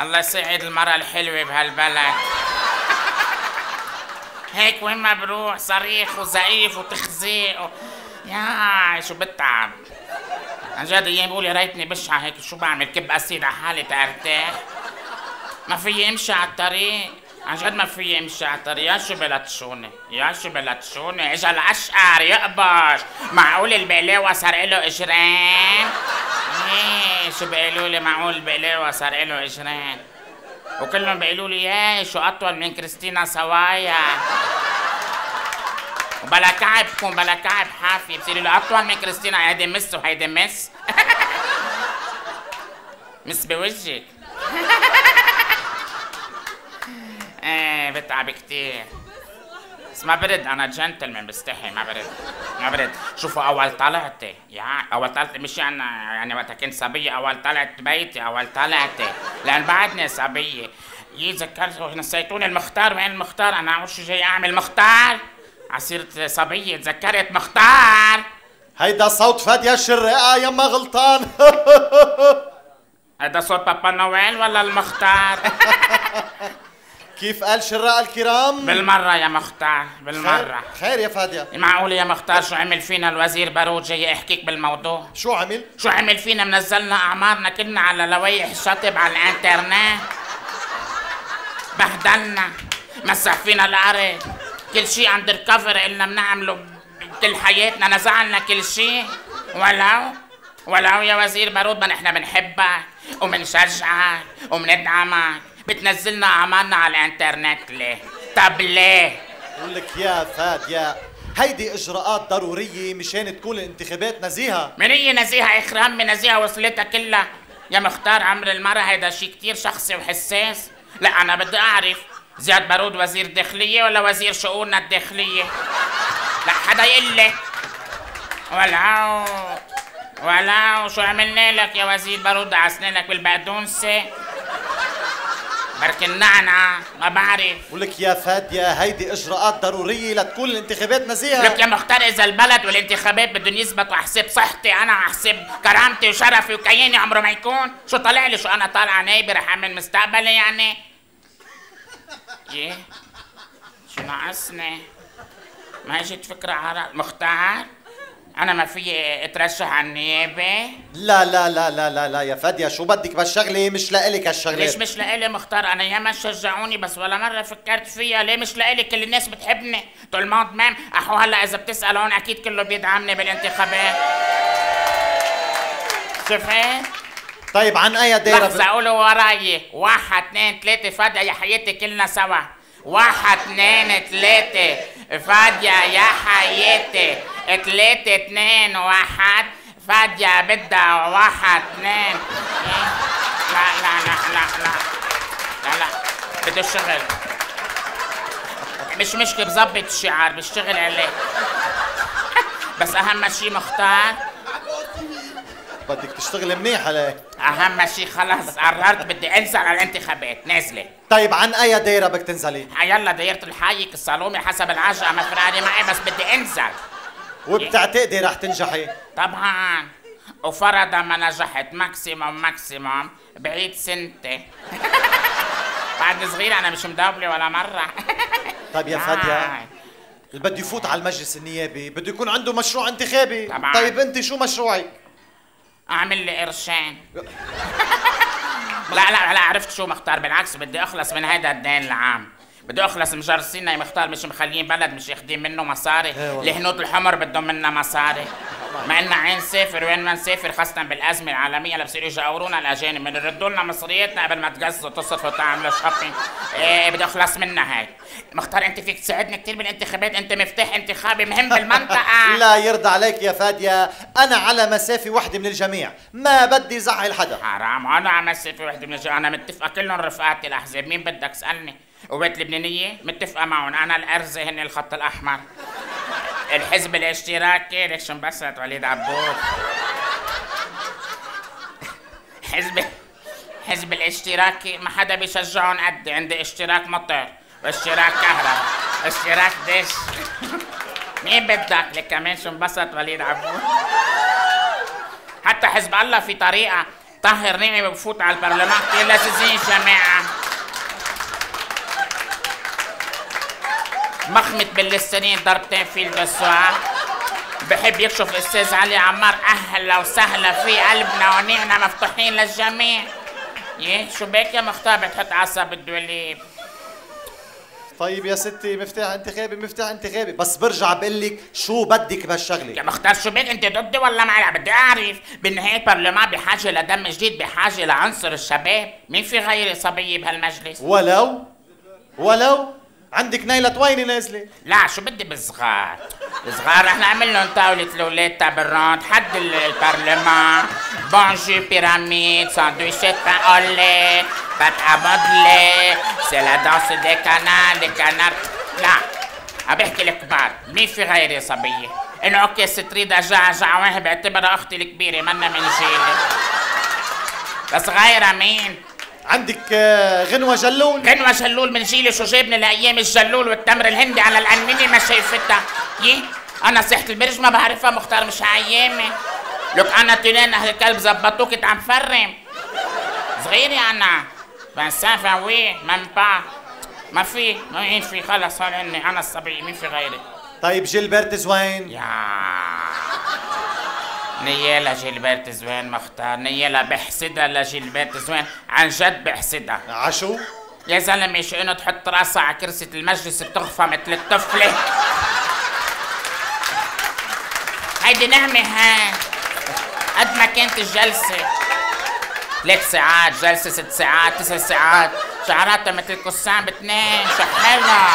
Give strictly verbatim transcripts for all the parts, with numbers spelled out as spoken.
الله يسعد المرأة الحلوة بهالبلد. هيك وين ما بروح صريخ وزعيف وتخزيق و... يا شو بتعب عن جد. ايام بقول يا ريتني بشعة هيك، شو بعمل؟ كب اسيد على حالي ترتاح. ما في امشي على الطريق، عن جد ما في امشي على الطريق. يا شو بلطشوني، يا شو بلطشوني. اجا الاشقر يقبش. معقول البقلاوه صار له اجرين؟ ايه شو بيقولوا لي؟ معقول البقلاوه صار له اجرين؟ وكلهم بيقولوا لي ياي شو اطول من كريستينا سوايا. وبلا كعبكم بلا كعب حافي بصيروا لي اطول من كريستينا. هيدي مس وهيدي مس. مس بوجهك. ايه بتعب كتير بس ما برد. انا جنتلمان بستحي ما برد ما برد. شوفوا اول طلعتي يا اول طلعتي مش انا يعني وقت كنت صبيه. اول طلعت بيتي اول طلعتي لان بعدني صبيه. يذكرت نسيتوني المختار. وين المختار؟ انا وش جاي اعمل مختار؟ عصيرت صبيه تذكرت مختار. هيدا صوت فادية الشراقة يما غلطان. هيدا صوت بابا نويل ولا المختار؟ كيف قال شراقة الكرام؟ بالمرة يا مختار بالمرة. خير, خير يا فادية. معقول يا مختار شو عمل فينا الوزير بارود؟ جاي احكيك بالموضوع. شو عمل؟ شو عمل فينا؟ منزلنا اعمارنا كلنا على لويح شطب على الانترنت. بهدلنا مسح فينا الارض. كل شيء اندر كفر قلنا بنعمله كل حياتنا. نزعلنا كل شيء. ولو ولو يا وزير بارود ما نحن بنحبك وبنشجعك وبندعمك. بتنزلنا اعمالنا على الانترنت ليه؟ طب ليه؟ بقول لك يا فادية هيدي اجراءات ضرورية مشان تكون الانتخابات نزيهة. من هي نزيهة؟ اخر همي نزيهة وصلتها كلها. يا مختار عمر المرأة هيدا شيء كتير شخصي وحساس. لا انا بدي اعرف زياد بارود وزير داخلية ولا وزير شؤوننا الداخلية؟ لا حدا يقول لي. ولو ولو شو عملنا لك يا وزير بارود؟ دعسنا لك بالبقدونسة برك النعنع ما بعرف. بقول لك يا فادية هيدي اجراءات ضرورية لتكون الانتخابات نزيهة. لك يا مختار اذا البلد والانتخابات بدهم يثبتوا على حساب صحتي انا، على حساب كرامتي وشرفي وكياني عمره ما يكون. شو طلع لي؟ شو انا طالعة نايبة رح اعمل مستقبلي يعني؟ ايه شو ناقصني؟ ما اجت فكرة على مختار؟ أنا ما في أترشح على النيابة؟ لا لا لا لا لا لا يا فادية شو بدك بهالشغلة؟ مش لإلك هالشغلة. ليش مش لإلي مختار؟ أنا ياما شجعوني بس ولا مرة فكرت فيها. ليه مش لإلي؟ كل الناس بتحبني. طول ما تمام أحو هلا إذا بتسأل هون أكيد كله بيدعمني بالانتخابات. شفت؟ طيب عن أي دايرة؟ لحظة قولوا وراي. واحد اثنين ثلاثة فادية يا حياتي كلنا سوا. واحد اثنين ثلاثة فادية يا حياتي. ثلاثة اثنين واحد فادية بدها واحد اثنين. لا لا لا لا لا لا لا بده الشغل. مش مشكلة بظبط الشعار بشتغل عليه. بس أهم شي مختار بدك تشتغل منيح عليك. أهم شي خلص قررت بدي أنزل على الانتخابات. نازلة. طيب عن أي دايرة بدك تنزلي؟ يلا دايرة الحايك الصالومي حسب العجقة ما فرقاني معي بس بدي أنزل. وبتعتقدي رح تنجحي؟ طبعا وفرضا ما نجحت ماكسيموم ماكسيموم بعيد سنتي. بعد صغير أنا مش مداولة ولا مرة. طيب يا فادية اللي بده يفوت على المجلس النيابي بده يكون عنده مشروع انتخابي. طبعا. طيب أنت شو مشروعك؟ أعمل لي قرشين. لا لا لا عرفت شو مختار؟ بالعكس بدي أخلص من هيدا الدين العام. بدي اخلص مجرسينا يا مختار. مش مخليين بلد مش ياخدين منه مصاري. الهنود الحمر بدهم منا مصاري. ما إلنا عين سافر وين ما نسافر خاصة بالأزمة العالمية اللي بصيروا يجاورونا الأجانب. بنردوا لنا مصرياتنا قبل ما تقصوا تصرفوا تعملوا شوبينج. إيه بدي أخلص منها هاي. مختار أنت فيك تساعدني كثير بالانتخابات. أنت مفتاح انتخابي مهم بالمنطقة. لا يرضى عليك يا فادية أنا على مسافة وحدة من الجميع ما بدي زعل حدا. حرام أنا على مسافة وحدة من الجميع. أنا متفقة كلهم رفقاتي الأحزاب. مين بدك تسألني؟ وبيت اللبنانية متفقة معهم. أنا الأرزة هن الخط الأحمر. الحزب الاشتراكي ليش انبسط وليد عبود؟ حزب حزب الاشتراكي ما حدا بيشجعهم قدي. عندي اشتراك مطر واشتراك كهرباء اشتراك دش. مين بدك لك كمان شو انبسط وليد عبود؟ حتى حزب الله في طريقة طاهر نعمة بفوت على البرلمان كتير لذيذين جماعة. مخمت باللسانين ضربتين في البسوع. بحب يكشف استاذ علي عمار. اهلا وسهلا في قلبنا ونعنا مفتوحين للجميع. يه شو بك يا مختار بتحط عصا بالدوليب؟ طيب يا ستي مفتاح انتخابي مفتاح انتخابي، بس برجع بقول لك شو بدك بهالشغله. يا مختار شو بك انت ضدي ولا معي؟ بدي اعرف. بالنهايه البرلمان بحاجه لدم جديد، بحاجه لعنصر الشباب. مين في غير صبيه بهالمجلس؟ ولو ولو عندك نايلة طويني نازله. لا شو بدي بالصغار؟ الصغار رح نعمل لهم طاولة الأولاد تابرونت حد البرلمان. بونجي بيراميد ساندويشات باولي بات ابودلي سي لا دانس دي كانار دي كانار. لا عم بحكي الكبار. مين في غيري صبية؟ انه اوكي ستريد ارجع ارجع وين بعتبرها اختي الكبيرة منا من جيلي. بس غيرها مين؟ عندك غنوة جلول. غنوة جلول من جيلي. شو جابني لايام الجلول والتمر الهندي على القنينة ما شايفتها. يي انا صحة البرج ما بعرفها مختار مش عيامي. لك انا تنين اهل الكلب زبطوك كنت عم فرم. صغيري انا بنسان فوي مم با ما في مين في خلص هون اني انا الصبي مين في غيري. طيب جيلبرت زوين. يا نيالا جيلبرت زوين مختار. نيالا بحسدها لجيلبرت زوين عن جد بحسدها. عشو؟ يا زلمه شو انه تحط راسها على كرسي المجلس بتغفى مثل الطفله. هيدي نهمه هان. قد ما كانت الجلسه ثلاث ساعات جلسه ست ساعات تسع ساعات شعراتها مثل كسان باتنين شحلها.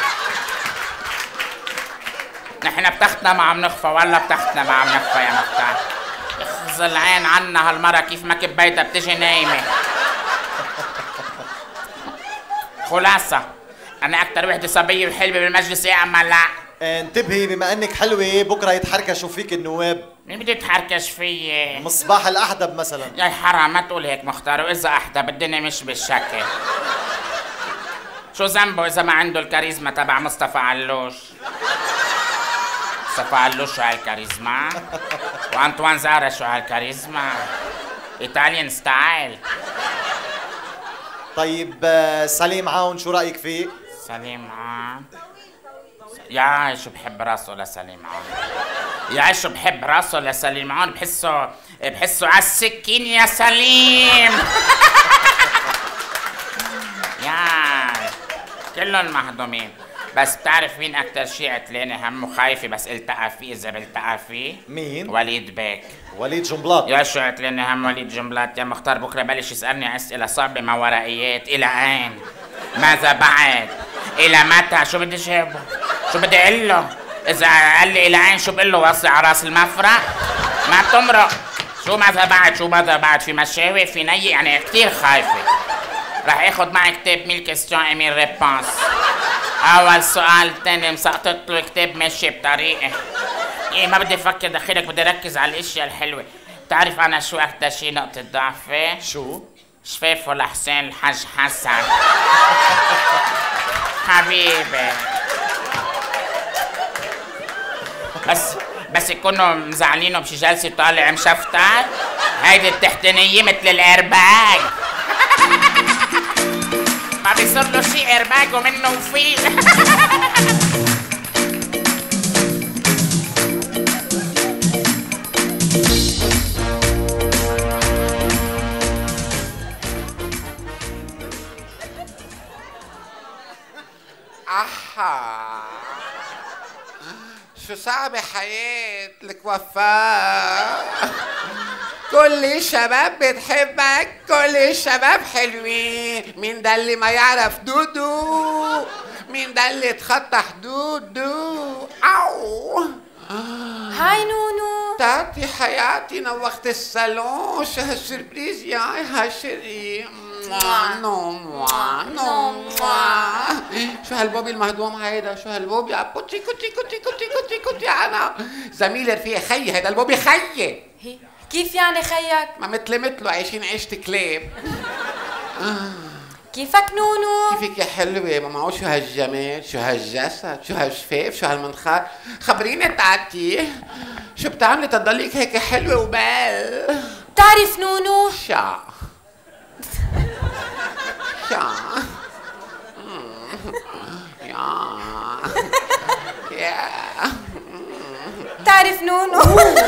نحن بتختنا ما عم نخفى ولا بتختنا ما عم نخفى يا مختار. اخذ العين عنا هالمرة كيف ما كبيتها بتجي نايمة. خلاصة أنا أكتر وحدة صبية وحلوة بالمجلس يا أما لا. انتبهي بما انك حلوة بكرة يتحركشوا فيك النواب. مين بده يتحركش فيي؟ مصباح الأحدب مثلا. يا حرام ما تقول هيك مختار. وإذا أحدب الدنيا مش بالشكل. شو ذنبه إذا ما عنده الكاريزما تبع مصطفى علوش؟ مصطفى علوش شو هالكاريزما؟ وأنطوان زارا شو هالكاريزما؟ إيطاليان ستايل. طيب سليم عون شو رأيك فيه؟ سليم عون يا شو بحب راسه لسليم عون. يا شو بحب راسه لسليم عون. بحسه بحسه على السكين يا سليم. يا كلهم مهضومين. بس بتعرف مين أكتر شيء عتلاني همه خايفة بس التقى فيه إذا بلتقى فيه؟ مين؟ وليد بيك. وليد جنبلاط. يا شو عتلاني هم وليد جنبلاط يا مختار. بكرة بلش يسألني أسئلة صعبة ما ورائيات. إلى أين؟ ماذا بعد؟ إلى متى؟ شو بدي جاوبه؟ شو بدي أقول له؟ إذا قال لي إلى أين شو بقول له؟ واصلة على راس المفرق؟ ما بتمرق. شو ماذا بعد؟ شو ماذا بعد؟ في مشاوي في ني يعني كثير خايفة. رح اخد معي كتاب ميل كيستيون اي ميل ريبونس. اول سؤال تاني مسقطط له كتاب ماشي بطريقه. ايه ما بدي افكر دخيلك بدي اركز على الاشياء الحلوه. بتعرف انا شو اكتر شيء نقطة ضعفي؟ شو؟ شفافه لحسين الحاج حسن. حبيبي بس بس يكونوا مزعلينه بشي جلسه طالع مشفتر. هيدي التحتانيه مثل الارباج. ما بيصير له شيء ارباج ومنه وفيه. احا شو صعبة حياة الكوافير. كل الشباب بتحبك، كل الشباب حلوين. مين ده اللي ما يعرف دودو؟ مين ده اللي اتخطى حدوده؟ او هاي نونو. تاتي حياتي نوخت الصالون. شو هالسربريز يا هالشري. نو نو شو هالبوبي المهضوم هيدا؟ شو هالبوبي؟ كوتي كوتي كوتي كوتي كوتي كوتي انا زميل رفيق خيي. هيدا البوبي خيي. كيف يعني خيك؟ ما مثلي مثله عايشين عيشة كلاب. كيفك نونو؟ كيفك يا حلوة؟ ما معه شو هالجمال، شو هالجسد، شو هالشفاف، شو هالمنخار. خبريني تاعتي شو بتعملي تضليك هيك حلوة وبال؟ بتعرف نونو؟ شا شا يا يا بتعرف نونو؟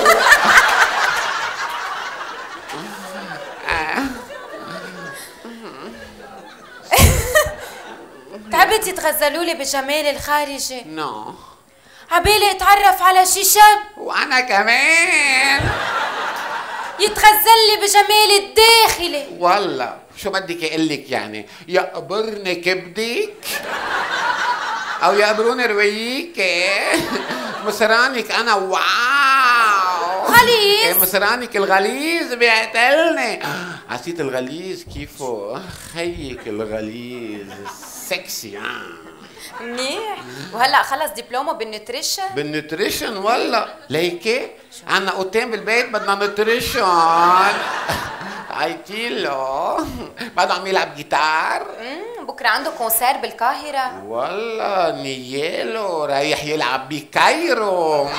تعبتي تغزلولي بجمالي الخارجي. نو no. عبالي اتعرف على شي شاب وانا كمان يتغزل لي بجمالي الداخلي. والله شو بدك اقلك يعني؟ يقبرني كبدك او يقبروني رويك مصرانك انا واو غليظ. مصرانك الغليظ بيقتلني. عسيت الغليظ كيفه؟ خيك الغليظ سكسي. منيح. وهلا خلص دبلومه بالنيوتريشن. بالنيوتريشن والله ليكي عنا قطين بالبيت بدنا نيوتريشن. عيطيله بعده عم يلعب جيتار. امم بكره عنده كونسير بالقاهره. والله نياله رايح يلعب بكايرو. ان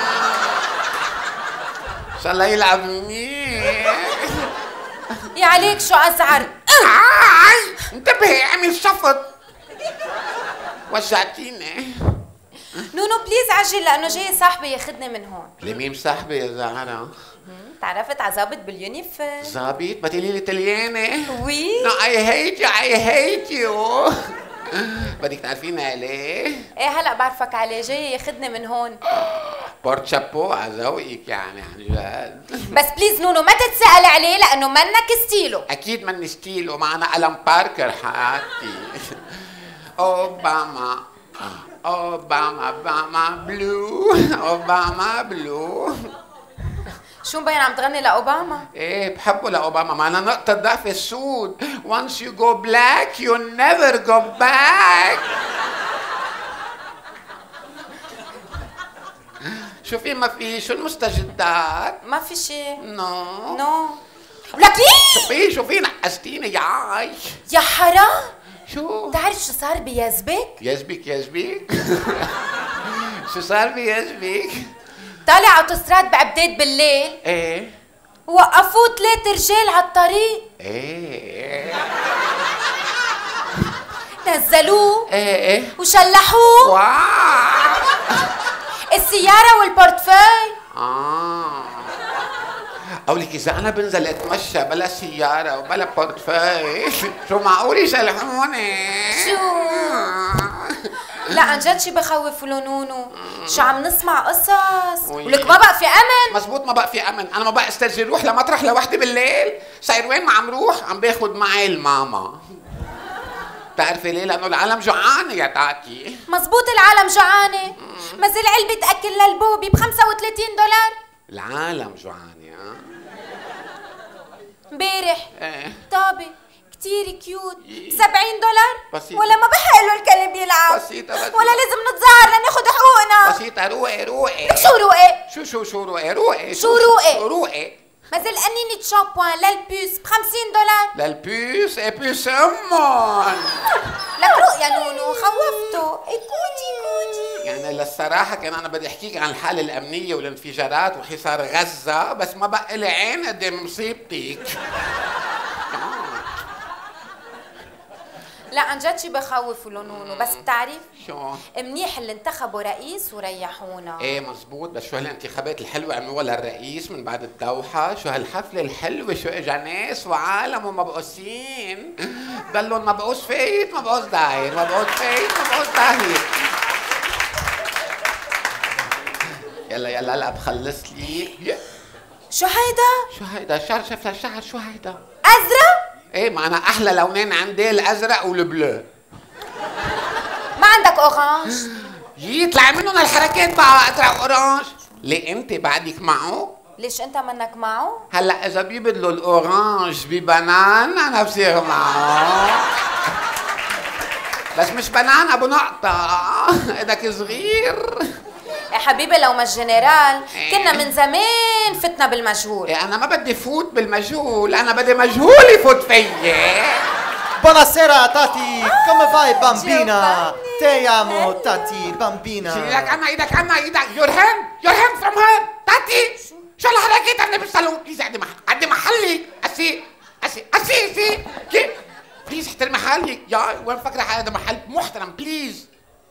شاء الله يلعب منيح. يا عليك شو ازعر. انتبهي اعمل شفط. وجعتيني. نونو بليز عجل لانه جاي صاحبي ياخذني من هون. لمين صاحبي يا زهرة؟ تعرفت على ظابط باليونيفورم. ظابط بتقولي لي طلياني؟ وي. نو اي هيت يو اي هيت يو. بدك تعرفيني عليه؟ ايه هلا بعرفك عليه، جاي ياخذني من هون. بورت شابو على ذوقك يعني عن جد. بس بليز نونو ما تتسأل عليه لانه منك ستيلو. اكيد من ستيلو، معنا ألم باركر حياتي. اوباما اوباما باما بلو اوباما بلو. شو مبين عم تغني لاوباما؟ ايه بحبه لاوباما، معنا نقطة ضعف السود. once you go black you never go back. شو في ما في؟ شو المستجدات؟ ما في شيء. نو نو لك شو في شو في نقستيني ياي. يا حرام. شو؟ بتعرف شو صار بيزبك؟ يزبك يزبك؟ شو صار بيزبك؟ طالع اوتوستراد بعبدات بالليل، ايه وقفوه ثلاث رجال على الطريق، ايه نزلوه ايه ايه وشلحوه واو. السيارة والبورتفوي. اه قولك اذا انا بنزل اتمشى بلا سيارة وبلا بورتفوي شو معقول يشلحوني؟ شو؟ لا عن جد شي بخوف ولو نونو، شو عم نسمع قصص ولك ما بقى في امن. مزبوط ما بقى في امن، انا ما بقى استرجي روح لمطرح لوحدي بالليل، صاير وين ما عم روح عم باخد معي الماما. بتعرفي ليه؟ لانه العالم جوعانه يا تاكي. مزبوط العالم جوعانه، ما زي علبة اكل للبوبي ب خمسة وثلاثين دولار. العالم جوعانه ها؟ امبارح ايه طابة كتير كيوت ب سبعين دولار. بسيطة. ولا ما بحق له الكلب يلعب. بسيطة بسيطة. ولا لازم نتظاهر لناخد حقوقنا. بسيطة. روقي روقي. لك شو روقي؟ شو شو شو روقي روقي شو روقي؟ روقي. ما زي القنينة شامبوان للبوس ب خمسين دولار. للبوس ايه بوس امون. لك روق يا نونو خوفته. ايه كوتي كوتي. يعني للصراحة كان أنا بدي أحكيك عن الحالة الأمنية والانفجارات وحصار غزة، بس ما بقى لي عين قد مصيبتك. لا عن جد شي بخوف ولو نونو، بس بتعرف شو؟ منيح اللي انتخبوا رئيس وريحونا. ايه مزبوط، بس شو هالانتخابات الحلوة عملوها للرئيس من بعد الدوحة؟ شو هالحفلة الحلوة؟ شو اجا ناس وعالم ومبقوسين ضلوا مبقوس فايت مبقوس داير مبقوس فايت مبقوس داير. يلا يلا هلا بخلص لي. شو هيدا؟ شو هيدا؟ شعر شفت الشعر شو هيدا؟ ازرق؟ ايه معنا احلى لونين عندي الازرق والبلو. ما عندك اورانج؟ يطلع منهم الحركات بقى ازرق واورانج. ليه انت بعدك معه؟ ليش انت منك معه؟ هلا اذا بيبدلوا الاورانج ببنان انا بصير معه. بس مش بنان ابو نقطة، ايدك صغير. يا حبيبي لو ما الجنرال كنا من زمان فتنا بالمجهول. إيه انا ما بدي فوت بالمجهول، انا بدي مجهول يفوت فيي. Buonasera Tati, come vai bambina? Te amo Tati, bambina. شيلك عنا ايدك عنا ايدك. يور هاند يور هاند فروم هير. تاتي شو الحركات عندي بالصالون؟ بليز قدي معها قدي معها يا وين فكرة هذا محل محترم بليز.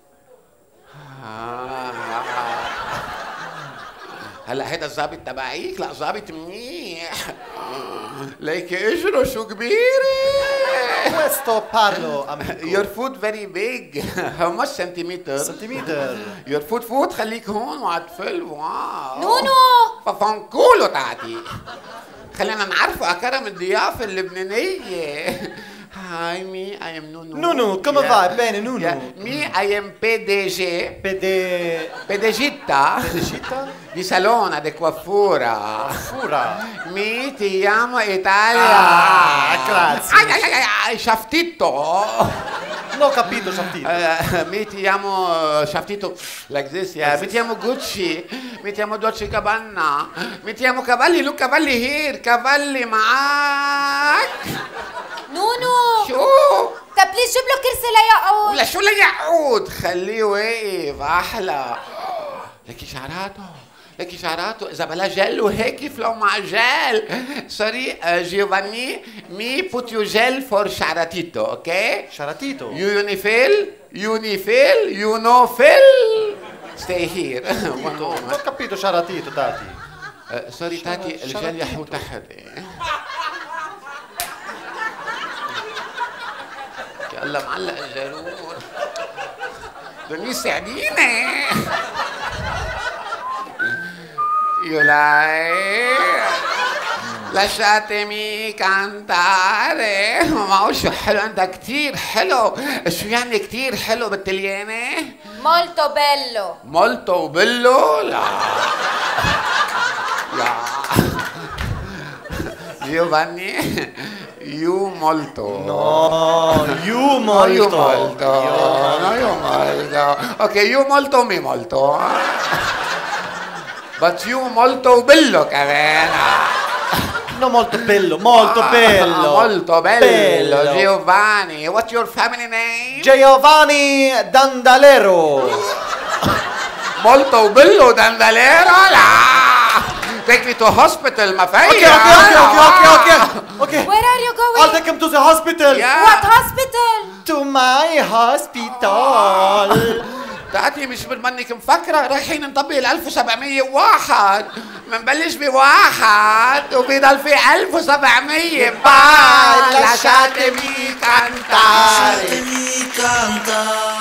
هلا هيدا الظابط تبعيك؟ لا ظابط منيح. ليك اجره شو كبيرة. Questo parlo amico. Your foot very big. How much centimeter? سنتيمتر. Your foot foot خليك هون وعطفل. واو. نونو. ففنكولو تاعتي. خلينا نعرفه أكرم الضيافة اللبنانية. Hi me, I am Nunu. Nunu, come yeah. vai? Bene, Nunu. Yeah. Me, I am P D G. Pede... Pedegita. Pedegita? Di salona, di coiffura. Coiffura. Mi ti chiamo Italia. Ah, grazie. Ai, ai, ai, ai, Shaftito. Non ho capito, Shaftito. Uh, mi ti chiamo Shaftito like this, yeah. Mi chiamo Gucci. Mi chiamo Dolce Gabbana. Mi chiamo Cavalli, look Cavalli here. Cavalli معاك. نونو. شو؟ طب بليز جيب له كرسي ليقعد. ولا شو ليقعد؟ خليه واقف أحلى. لكي شعراته لكي شعراته إذا بلا جل وهيك فلو مع جل. سوري جيوفاني مي بوت يو جل فور شعراتيتو أوكي؟ شعراتيتو. يو يونيفيل يونيفيل يو نو فيل. ستي هير. Non ho capito شعراتيتو تاتي. سوري تاتي الجل يحو تحت. يلا معلق الجارور دول يساعديني. يولاي lasciatemi cantare. ما شو حلو انت كتير حلو. شو يعني كتير حلو بالتلياني؟ مولتو بيلو. مولتو بيلو؟ لا لا جيوفاني يو مولتو. No, you molto. You molto. No, you molto. Okay, you molto, mi molto. But you molto bello, Cavena. No, molto bello, molto bello. Ah, molto bello. bello. Giovanni. What's your family name? Giovanni Dandalero. Molto bello, Dandalero. La. Take me to hospital, ما فيها. Okay, okay, okay, okay, okay, okay. Where are you going? I'll take him to the hospital. Yeah. What hospital? To my hospital. تاتي مش بدمنك مفكرة رايحين نطبق ال ألف وسبعمية وواحد. منبلش بواحد وبيضل في ألف وسبعمية. باي. lasciatemi cantare. Lasciatemi cantare.